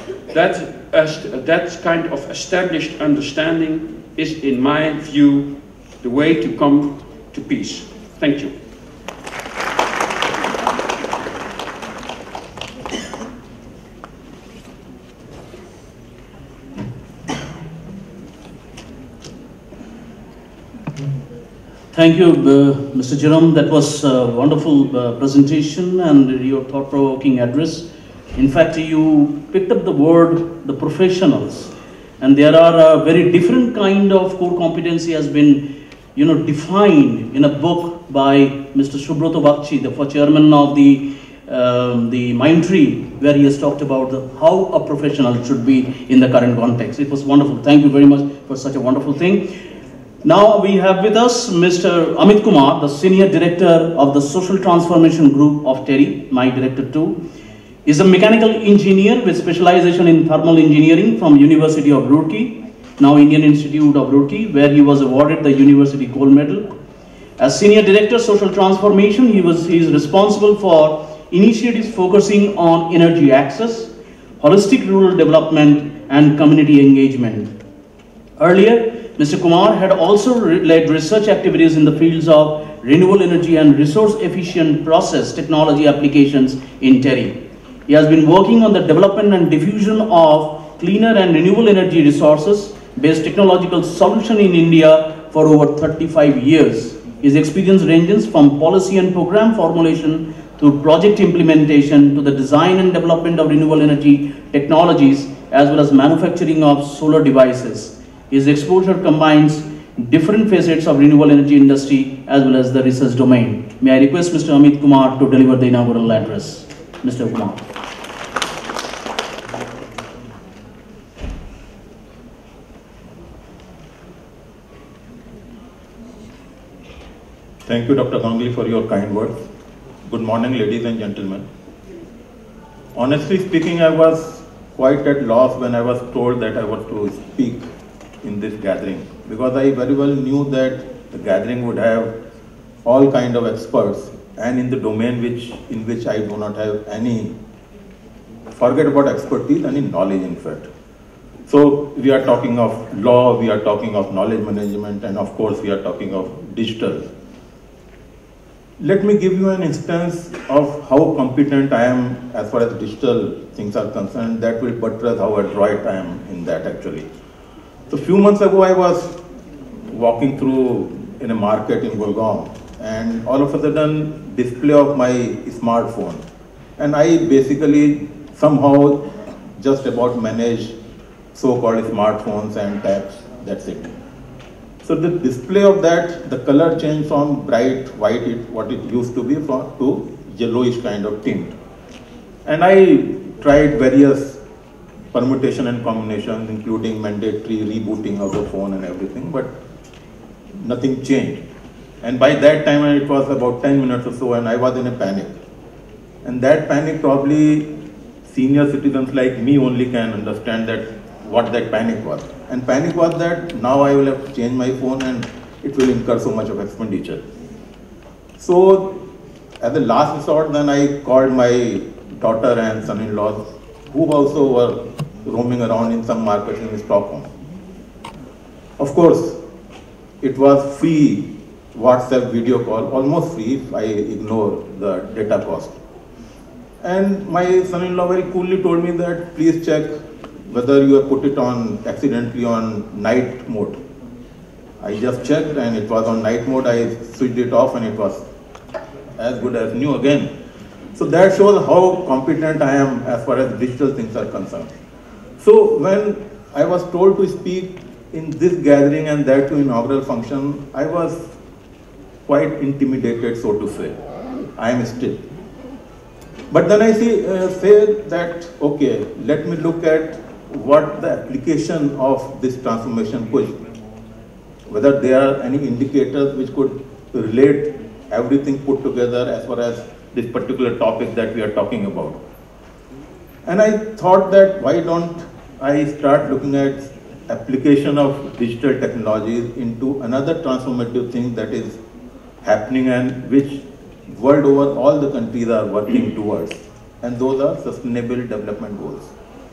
that kind of established understanding is, in my view, the way to come to peace. Thank you. Thank you, Mr. Jerome. That was a wonderful presentation and your thought-provoking address. In fact, you picked up the word, the professionals, and there are a very different kind of core competency has been, defined in a book by Mr. Subrata Bagchi, the chairman of the Mindtree, where he has talked about how a professional should be in the current context. It was wonderful. Thank you very much for such a wonderful thing. Now we have with us Mr. Amit Kumar, the Senior Director of the Social Transformation Group of TERI, my Director too. He is a mechanical engineer with specialization in thermal engineering from University of Roorkee, now Indian Institute of Roorkee, where he was awarded the University Gold Medal. As Senior Director Social Transformation, he is responsible for initiatives focusing on energy access, holistic rural development and community engagement. Earlier, Mr. Kumar had also led research activities in the fields of renewable energy and resource-efficient process technology applications in TERI. He has been working on the development and diffusion of cleaner and renewable energy resources-based technological solution in India for over 35 years. His experience ranges from policy and program formulation to project implementation to the design and development of renewable energy technologies as well as manufacturing of solar devices. His exposure combines different facets of renewable energy industry as well as the research domain. May I request Mr. Amit Kumar to deliver the inaugural address. Mr. Kumar. Thank you, Dr. Ganguly, for your kind words. Good morning, ladies and gentlemen. Honestly speaking, I was quite at loss when I was told that I was to speak in this gathering, because I very well knew that the gathering would have all kind of experts, and in the domain in which I do not have any, forget about expertise, any knowledge in fact. So we are talking of law, we are talking of knowledge management, and of course we are talking of digital. Let me give you an instance of how competent I am as far as digital things are concerned. That will buttress how adroit I am in that actually. So a few months ago, I was walking through in a market in Gurgaon, and all of a sudden, display of my smartphone. And I basically somehow just about manage so-called smartphones and tabs, that's it. So the display of that, the color changed from bright white, what it used to be, to yellowish kind of tint. And I tried various permutation and combinations, including mandatory rebooting of the phone and everything, but nothing changed. And by that time, it was about 10 minutes or so, and I was in a panic. And that panic probably senior citizens like me only can understand that what that panic was. And panic was that now I will have to change my phone and it will incur so much of expenditure. So as a last resort, then I called my daughter and son-in-law, who also were roaming around in some markets in Stockholm. Of course, it was free WhatsApp video call, almost free if I ignore the data cost. And my son-in-law very coolly told me that please check whether you have put it on accidentally on night mode. I just checked and it was on night mode. I switched it off and it was as good as new again. So that shows how competent I am as far as digital things are concerned. So when I was told to speak in this gathering and that to inaugural function, I was quite intimidated, so to say. I am still. But then I say that, okay, let me look at what the application of this transformation could, whether there are any indicators which could relate everything put together as far as this particular topic that we are talking about. And I thought that why don't I start looking at application of digital technologies into another transformative thing that is happening and which world over all the countries are working towards, and those are sustainable development goals.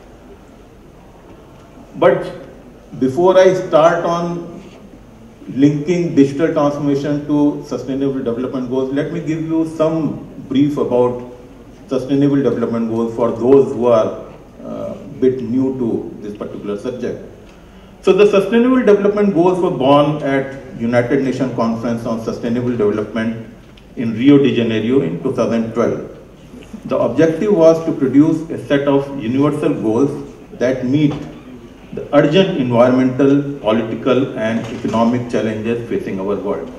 But before I start on linking digital transformation to sustainable development goals, let me give you some brief about sustainable development goals for those who are a bit new to this particular subject. So the sustainable development goals were born at United Nations Conference on Sustainable Development in Rio de Janeiro in 2012. The objective was to produce a set of universal goals that meet the urgent environmental, political, and economic challenges facing our world.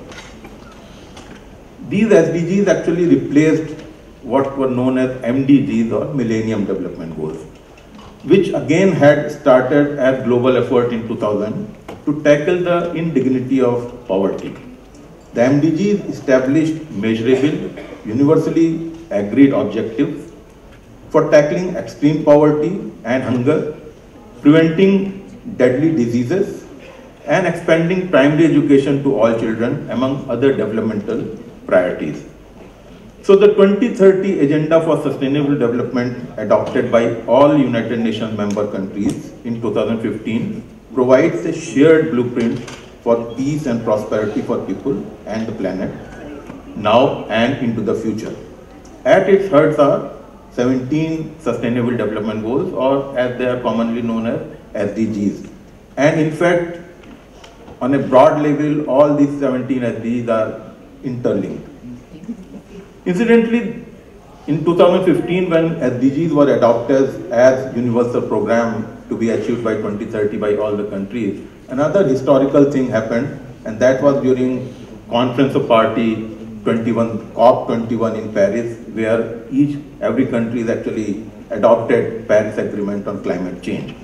These SDGs actually replaced what were known as MDGs or Millennium Development Goals, which again had started as global effort in 2000 to tackle the indignity of poverty. The MDGs established measurable, universally agreed objectives for tackling extreme poverty and hunger, preventing deadly diseases, and expanding primary education to all children, among other developmental priorities. So the 2030 Agenda for Sustainable Development, adopted by all United Nations member countries in 2015, provides a shared blueprint for peace and prosperity for people and the planet, now and into the future. At its heart are 17 Sustainable Development Goals, or as they are commonly known as SDGs. And in fact, on a broad level, all these 17 SDGs are interlinked. Incidentally, in 2015, when SDGs were adopted as universal program to be achieved by 2030 by all the countries, another historical thing happened, and that was during Conference of Party 21, COP21 in Paris, where every country is actually adopted Paris Agreement on climate change.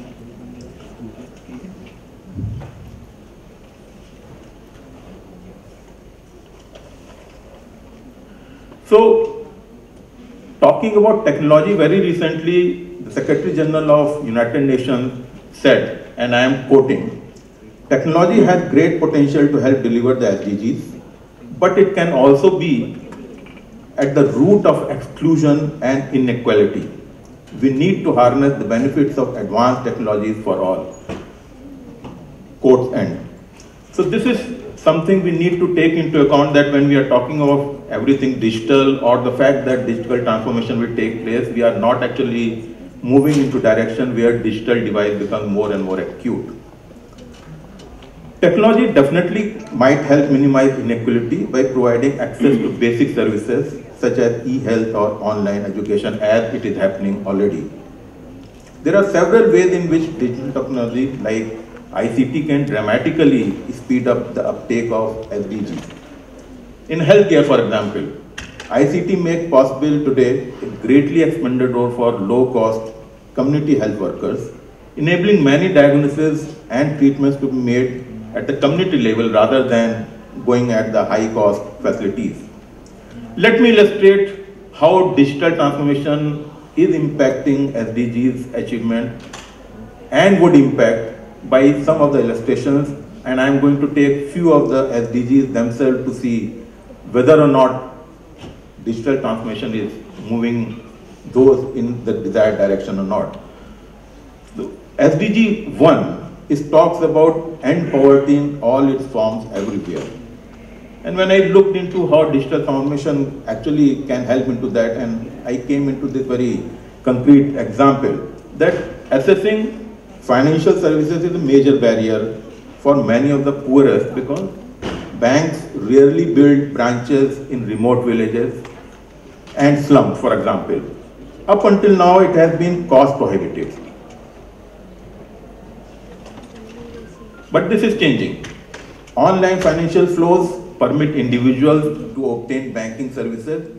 So, talking about technology, very recently, the Secretary General of United Nations said, and I am quoting, "Technology has great potential to help deliver the SDGs, but it can also be at the root of exclusion and inequality. We need to harness the benefits of advanced technologies for all." Quote end. So this is something we need to take into account, that when we are talking of everything digital or the fact that digital transformation will take place, we are not actually moving into direction where digital divide becomes more and more acute. Technology definitely might help minimize inequality by providing access to basic services such as e-health or online education, as it is happening already. There are several ways in which digital technology like ICT can dramatically speed up the uptake of SDGs. In healthcare, for example, ICT makes possible today a greatly expanded role for low-cost community health workers, enabling many diagnoses and treatments to be made at the community level rather than going at the high-cost facilities. Let me illustrate how digital transformation is impacting SDGs achievement and would impact by some of the illustrations, and I'm going to take few of the SDGs themselves to see whether or not digital transformation is moving those in the desired direction or not. The SDG 1 talks about end poverty in all its forms everywhere. And when I looked into how digital transformation actually can help into that, and I came into this very concrete example that accessing financial services is a major barrier for many of the poorest because banks rarely build branches in remote villages and slums, for example. Up until now, it has been cost prohibitive. But this is changing. Online financial flows permit individuals to obtain banking services